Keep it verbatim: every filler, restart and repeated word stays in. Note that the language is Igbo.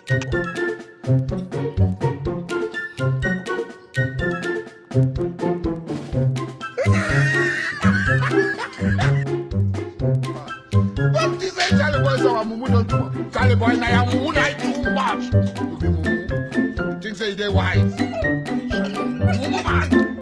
What is it, Charlie boy? So I'm moving on. Charlie boy, now I'm moving on too much. You think say they wise? Move on.